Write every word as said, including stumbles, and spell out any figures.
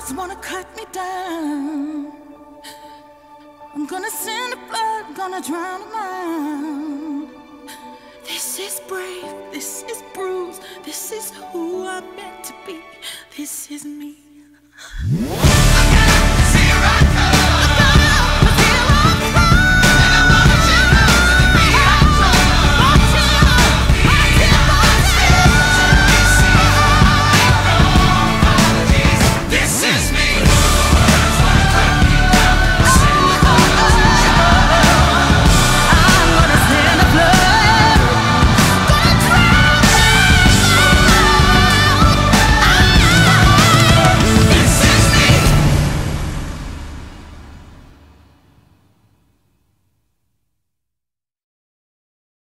dogs wanna cut me down. I'm gonna send the blood, gonna drown them out. This is brave, this is bruised, this is who I'm meant to be. This is me.